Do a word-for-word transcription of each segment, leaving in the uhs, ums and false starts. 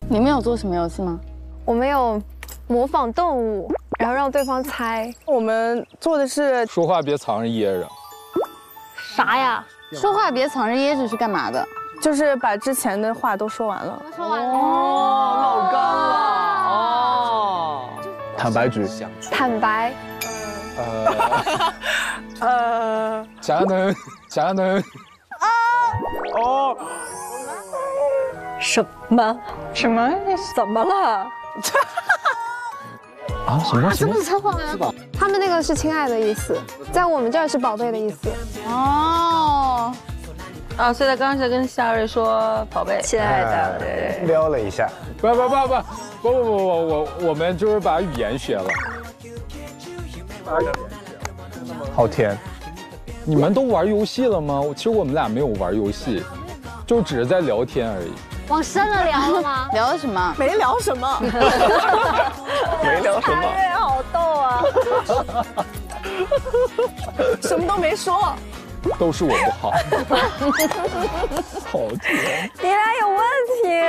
你们有做什么游戏吗？ 我们有模仿动物，然后让对方猜。 我们做的是说话别藏着掖着。 啥呀？说话别藏着掖着是干嘛的？ 就是把之前的话都说完了。 说完了。 哦，老干了哦。 坦白局。 坦白。 呃。 呃。 佳能，佳能。 啊。 哦。 什么？ 什么？ 怎么了？ 啊？什么？ 这不是插话吗？他们那个是亲爱的意思，在我们这儿是宝贝的意思。 哦。 啊，所以他刚刚是跟夏瑞说宝贝， 亲爱的，对。 撩了一下。 不不不不不不不不不，我我们就是把语言学了。 好甜。 你们都玩游戏了吗？其实我们俩没有玩游戏，就只是在聊天而已。 往深了聊了吗？聊了什么？ 没聊什么。 没聊什么。 夏瑞好逗啊！ 什么都没说。 都是我不好。好甜。 你俩有问题。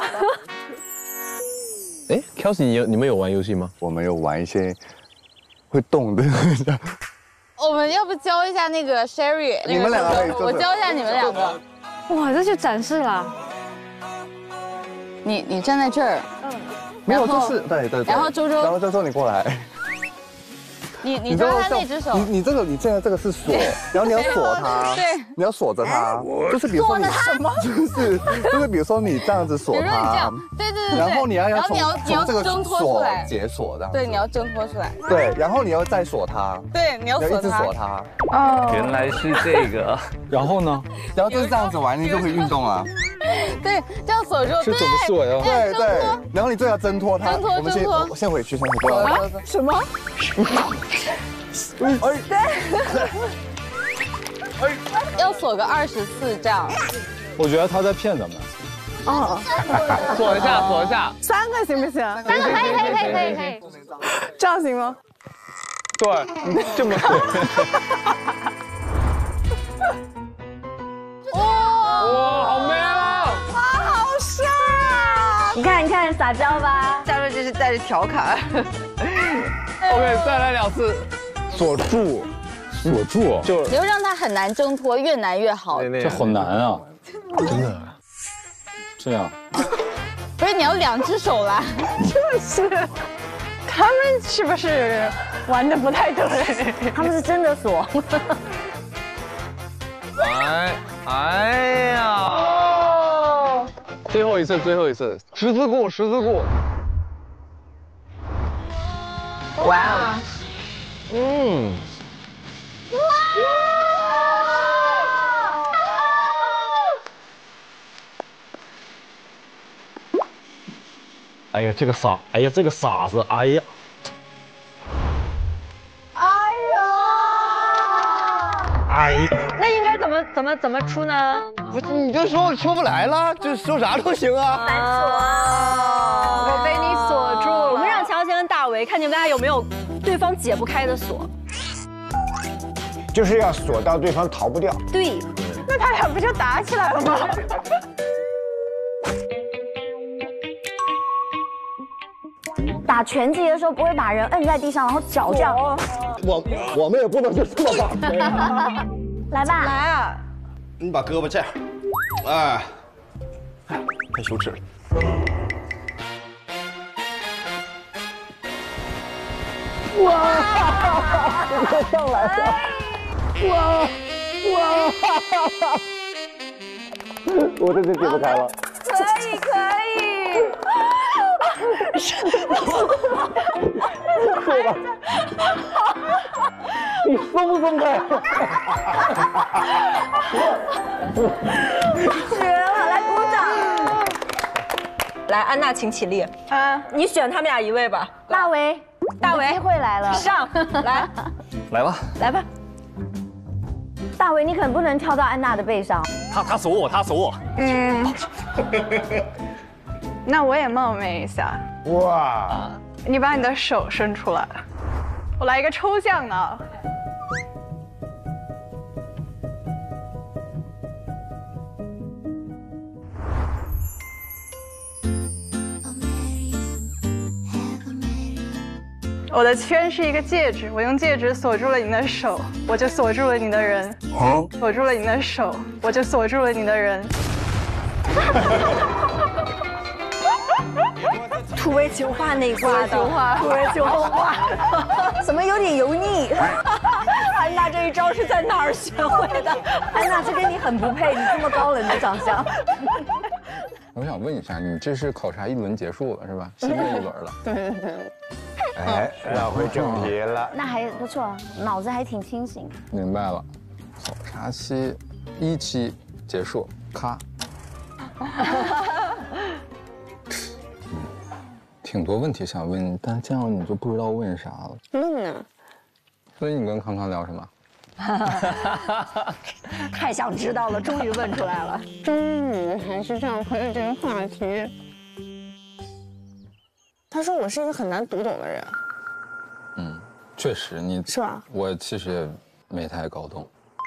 哎 ，Kelsey， 你有你们有玩游戏吗？ 我们有玩一些会动的。 我们要不教一下那个 Sherry？ 你们两个可以做。 我教一下你们两个。 哇，这就展示了。 你你站在这儿。嗯。 没有，就是对对对。 然后周周。 然后周周你过来。 你你抓他那只手， 你你这个你现在这个是锁，然后你要锁它， 对， 你要锁着它，就是比如说你什么， 就是就是比如说你这样子锁它， 对对对， 然后你要要从你要这个挣脱出来， 解锁这样， 对，你要挣脱出来， 对，然后你要再锁它， 对，你要一直锁它， 哦，原来是这个， 然后呢？ 然后就是这样子玩，你就可以运动了。 对，这样锁住， 是怎么锁呀？ 对对，然后你最好挣脱它， 挣脱我们先我先回去，先回去。 什么？ 哎， 对，要锁个二十次这样。 我觉得他在骗咱们。 哦， 锁一下，锁一下。 三个行不行？ 三个可以，可以，可以，可以，可以。 这样行吗？ 对，这么锁。 哇哇，好 man 啊！ 哇，好帅啊！ 你看，你看，撒娇吧。 夏瑞这是带着调侃。 OK， 再来两次。 锁住， 锁住， 就你就让他很难挣脱，越难越好。 这好难啊！ 真的。 这样。 不是，你要两只手来。 就是，他们是不是玩的不太对？ 他们是真的锁。 哎哎呀！哦，最后一次，最后一次，十字固，十字固。 哇！ 嗯。 哎呀，这个傻，哎呀，这个傻子，哎呀， 哎呀， 哎， 那应该怎么怎么怎么出呢？ 不是，你就说我出不来了，就说啥都行啊。 反锁，我被你锁住了。我们让乔贤跟大为看你们俩有没有对方解不开的锁。 就是要锁到对方逃不掉。 对， 那他俩不就打起来了吗？ 打拳击的时候不会把人摁在地上，然后脚这样。 我我们也不能就这么把。 来吧， 来啊！ 你把胳膊这样，哎，太羞耻了。 哇！快上来了！哇哇！我这就解不开了。 可以可以。 对吧？你松不松开？ 绝了！来鼓掌。来，安娜，请起立。啊，你选他们俩一位吧。大为，大为，机会来了，上来， 来吧， 来吧。大为，你可不能跳到安娜的背上。 他他锁我，他锁我。 嗯。那我也冒昧一下。 哇！ 你把你的手伸出来，我来一个抽象的。 我的圈是一个戒指，我用戒指锁住了你的手，我就锁住了你的人。锁住了你的手，我就锁住了你的人。 土味情话那一挂的，土味情话，怎么有点油腻？安娜这一招是在哪儿学会的？安娜，这跟你很不配，你这么高冷的长相。 我想问一下，你这是考察一轮结束了是吧？新的一轮了。 对对对。 哎，绕回正题了。 那还不错，脑子还挺清醒。 明白了，考察期一期结束，咔。挺多问题想问你，但这样你就不知道问啥了。 问呢？ 所以你跟康康聊什么？ 太想知道了，终于问出来了。 终于你们还是这样可以这个话题。他说我是一个很难读懂的人。 嗯，确实你是吧？ 我其实也没太搞懂。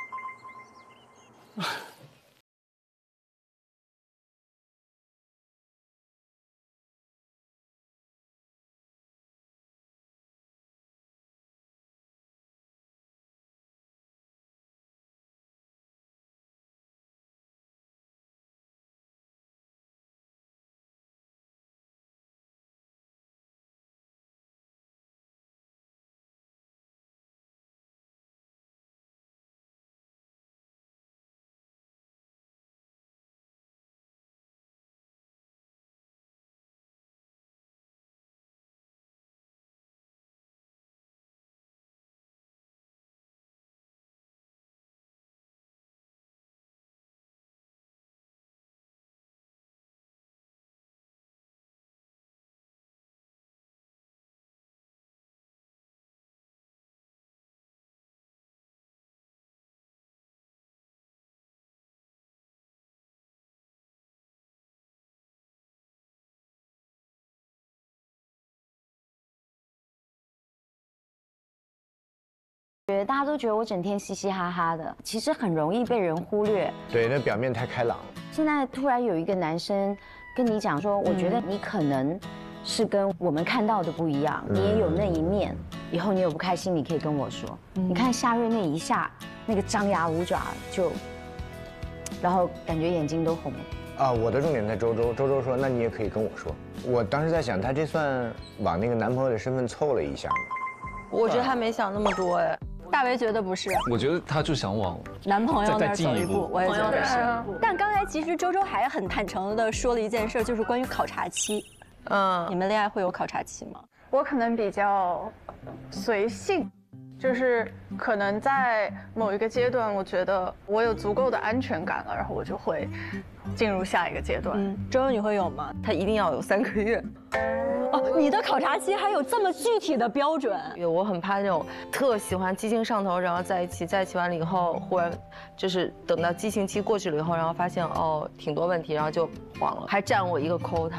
觉得大家都觉得我整天嘻嘻哈哈的，其实很容易被人忽略。 对，那表面太开朗了。 现在突然有一个男生跟你讲说，我觉得你可能是跟我们看到的不一样，你也有那一面。以后你有不开心，你可以跟我说。你看夏瑞那一下，那个张牙舞爪就，然后感觉眼睛都红了。 啊，我的重点在周周，周周说，那你也可以跟我说。我当时在想，他这算往那个男朋友的身份凑了一下吗？ 我觉得他没想那么多哎。 大为觉得不是， 我觉得他就想往男朋友那儿走一步，我也觉得是。但刚才其实周周还很坦诚的说了一件事，就是关于考察期。嗯，你们恋爱会有考察期吗？ 我可能比较随性，就是可能在某一个阶段，我觉得我有足够的安全感了，然后我就会进入下一个阶段。 嗯，周周你会有吗？ 他一定要有三个月。 哦，你的考察期还有这么具体的标准？ 有，我很怕那种特喜欢激情上头，然后在一起，在一起完了以后，忽然就是等到激情期过去了以后，然后发现哦挺多问题，然后就黄了，还占我一个 quota，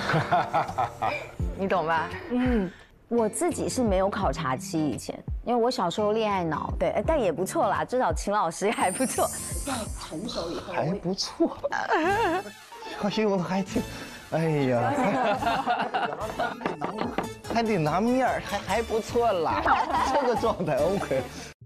你懂吧？ 嗯。我自己是没有考察期以前，因为我小时候恋爱脑，对，但也不错啦，至少秦老师也还不错。现在成熟以后还不错，我形容的还挺，哎呀，还得拿面儿，还还不错啦，这个状态 OK。